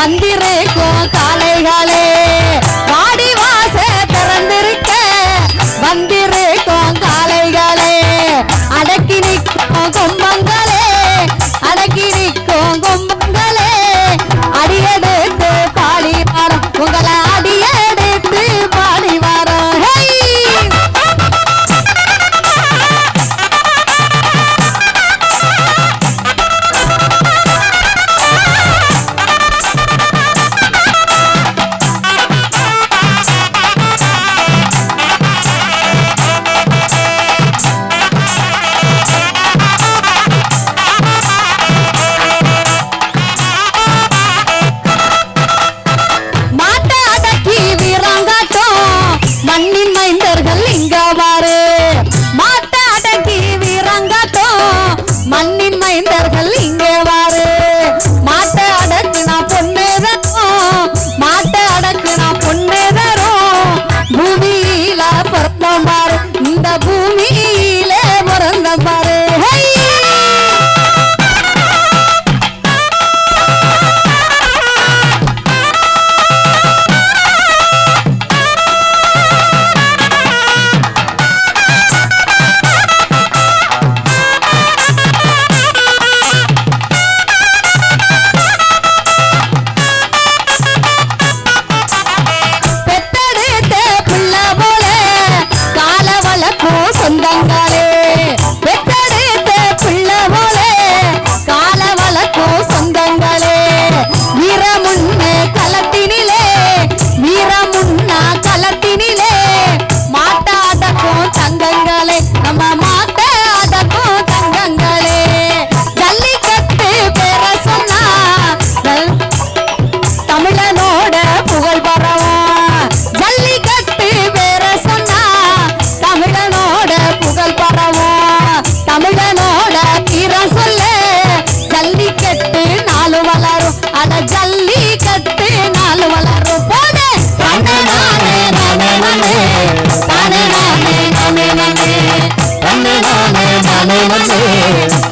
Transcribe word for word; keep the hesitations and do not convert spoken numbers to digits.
வந்திருக்கும் காளைகளே வாடி வாச திறந்திருக்க வந்திருக்கும் காளைகளே அடக்கி நிற்கும் கொம்பங்களே அடக்கி நிற்கும் கொம்பங்களே அடியெடுத்து பாடி வாரம் உங்களை அடியெடுத்து பாடி வாரம் மண்ணின் மைந்தர்கள் இங்க வாரு மாட்ட அடக்கி வீரங்காட்டும் மண்ணின் மைந்தர்கள் இங்க வாரு மாட்ட அடக்கு நான் பொன்னேதரும் மாட்ட அடக்கு நான் பொன்னேதரும் பூமியில பிறந்த பாரு இந்த பூமியில பிறந்த பாரு சொந்தங்களே பெற்றெடுத்த பிள்ளை போல கால வளர்க்கும் சொந்தங்களே வீரமுன்ன களத்தினிலே வீரமுன்னா களத்தினிலே மாட்டாடக்கும் தங்கங்களே நம்ம மாட்டாடக்கும் தங்கங்களே ஜல்லிக்கட்டு பேர சொன்னா தமிழனோட புகழ் பரவும் ஜல்லிக்கட்டு பேர சொன்னா தமிழனோட புகழ் பரவும் தமிழனோட தீரம் சொல்ல ஜல்லிக்கட்டு நாலு வளரும் அட ஜல்லிக்கட்டு நாலு வளரும் போன நானே நானே நானே நானே நானே நானே நானே நானே நானே நானே நானே